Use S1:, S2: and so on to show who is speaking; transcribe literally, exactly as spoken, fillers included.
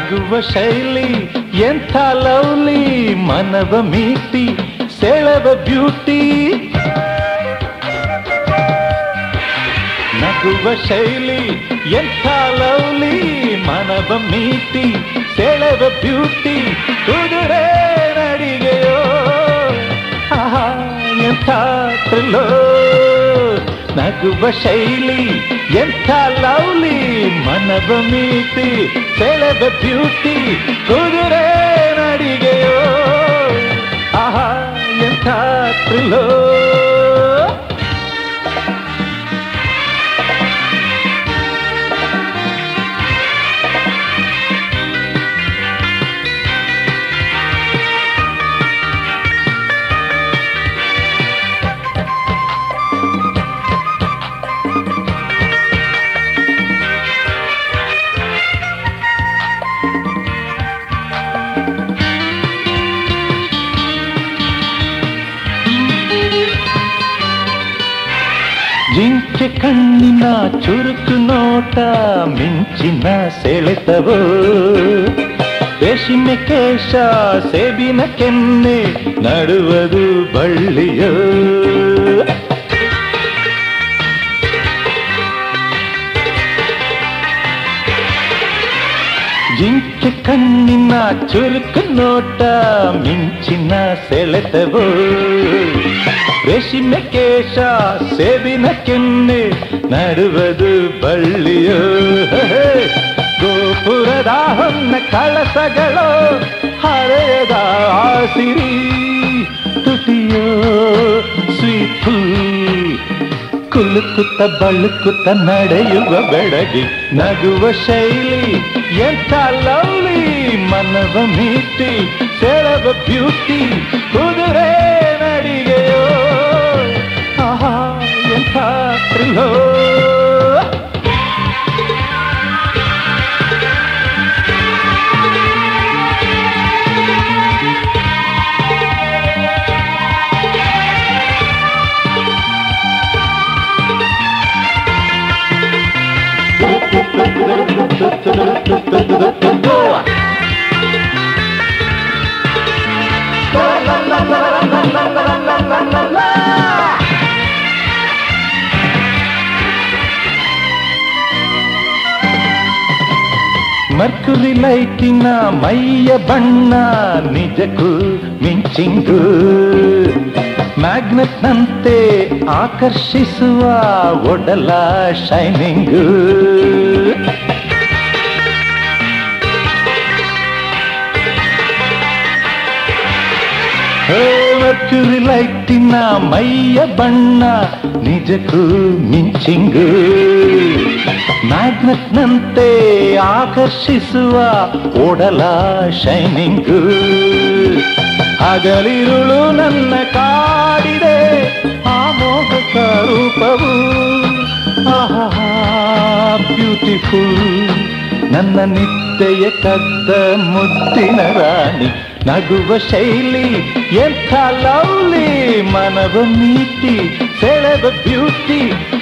S1: ನಗುವ ಶೈಲಿ ಎಂಥ ಲವ್ಲಿ, ಮನವ ಮೀಟಿ ಸೆಳೆವ ಬ್ಯೂಟಿ. ನಗುವ ಶೈಲಿ ಎಂಥ ಲವ್ಲಿ, ಮನವ ಮೀಟಿ ಸೆಳೆವ ಬ್ಯೂಟಿ. ಕುದುರೆ ನಡಿಗೆಯೋ ಆಹಾ ಎಂಥ ಥ್ರಿಲ್ಲೋ. ನಗುವ ಶೈಲಿ ಎಂಥ ಲವ್ಲಿ, ಮನವ ಮೀಟಿ ಸೆಳೆವ ಬ್ಯೂಟಿ. ಕುದುರೆ ನಡಿಗೆಯೋ ಆಹಾ ಎಂಥ ಥ್ರಿಲ್ಲೋ. ಜಿಂಕೆ ಕಣ್ಣಿನ ಚುರುಕು ನೋಟ ಮಿಂಚಿನ ಸೆಳೆತವೋ, ರೇಷ್ಮೆ ಕೇಶ ಸೇಬಿನ ಕೆನ್ನೆ ನಡುವುದು ಬಳ್ಳಿಯೋ. ಜಿಂಕೆ ಕಣ್ಣಿನ ಚುರುಕು ನೋಟ ಮಿಂಚಿನ ಸೆಳೆತವೋ, ರೇಷ್ಮೆ ಕೇಶ ಸೇಬಿನ ಕೆನ್ನೆ ನಡುವುದು ಬಳ್ಳಿಯೋ. ಗೋಪುರದ ಹೊನ್ನ ಕಳಸಗಳೋ ಹರೆಯದ ಆಸಿರಿ ತುಟಿಯೋ ಸ್ವೀಟ್ ಫುಲ್. ಕುಲುಕುತ್ತ ಬಳುಕುತ್ತ ನಡೆಯುವ ಬೆಳಗಿ. ನಗುವ ಶೈಲಿ ಎಂಥ ಲವ್ಲಿ, ಮನವ ಮೀಟಿ ಸೆಳೆವ ಬ್ಯೂಟಿ. ಕುದುರೆ ನಡಿಗೆಯೋ ಆಹಾ ಎಂಥ ಥ್ರಿಲ್ಲೋ. ಮರ್ಕುರಿ ಲೈಟಿನ ಮೈಯ ಬಣ್ಣ ನಿಜಕ್ಕೂ ಮಿಂಚಿಂಗು, ಮ್ಯಾಗ್ನೆಟ್ನಂತೆ ಆಕರ್ಷಿಸುವ ಒಡಲ ಶೈನಿಂಗು. ಮರ್ಕ್ಯುರಿ ಲೈಟಿನ ಮೈಯ ಬಣ್ಣ ನಿಜಕ್ಕೂ ಮಿಂಚಿಂಗು, ಮ್ಯಾಗ್ನೆಟ್ನಂತೆ ಆಕರ್ಷಿಸುವ ಒಡಲ ಶೈನಿಂಗು. ಹಗಲಿರುಳು ನನ್ನ ಕಾಡಿದೆ ಆ ಮೋಹಕ ರೂಪವು, ಆಹಾ ಬ್ಯೂಟಿಫುಲ್. ನನ್ನ ನಿತ್ಯೆಯ ಕದ್ದ ಮುದ್ದಿನ ರಾಣಿ. ನಗುವ ಶೈಲಿ ಎಂಥ ಲವ್ಲಿ, ಮನವ ಮೀಟಿ ಸೆಳೆವ ಬ್ಯೂಟಿ.